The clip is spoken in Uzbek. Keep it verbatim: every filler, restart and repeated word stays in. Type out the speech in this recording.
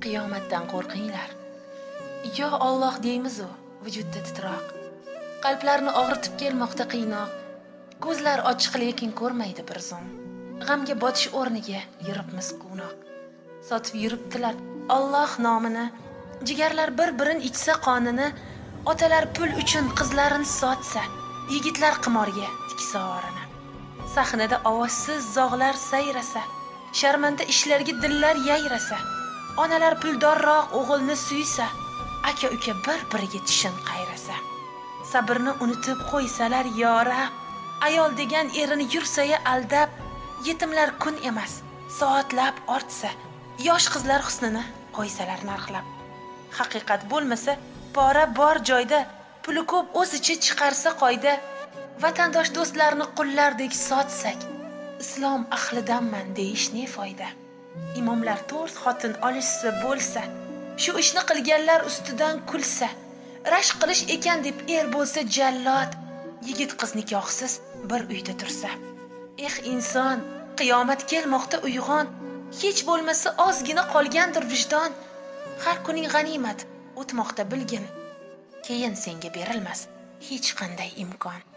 Qiyomatdan qo'rqinglar. Yo Alloh deymiz-u, vujudda titroq. Qalblarni og'ritib kelmoqda qiynoq. Ko'zlar ochiq lekin ko'rmaydi bir zum. G'amga botish o'rniga yuribmiz quvnoq. Sotib yuribdilar Alloh nomini. Jigarlar bir-birin ichsa qonini, otalar pul uchun qizlarini sotsa, yigitlar qimorga tiksa orini. Sahnada ovozsiz zog'lar sayrasa, sharmanda ishlarga dillar yayrasa, onalar puldorroq o'g'ilni suysa, aka-uka bir-biriga tishin qayrasa, sabrni unutib qo'ysalar yorab, ayol degan erini yursaya aldab, yetimlar kun emas, soatlab ortsa, yosh qizlar husnini qo'ysalar narxlab. Haqiqat bo'lmasa, pora bor joyda, puli ko'p o'zicha chiqarsa qoida, vatandosh do'stlarni qullardek sotsak, islom ahlidanman deyish ne foyda? Imomlar to'rt xotin olishsa bo'lsa, shu ishni qilganlar ustidan kulsa, rashk qilish ekan deb er bo'lsa jallod, yigit qiz nikohsiz bir uyda tursa. Eh inson, qiyomat kelmoqda uyg'on, hech bo'lmasa ozgina qolgandir vijdon. Har kuning g'animat o'tmoqda bilgin, keyin senga berilmas hech qanday imkon.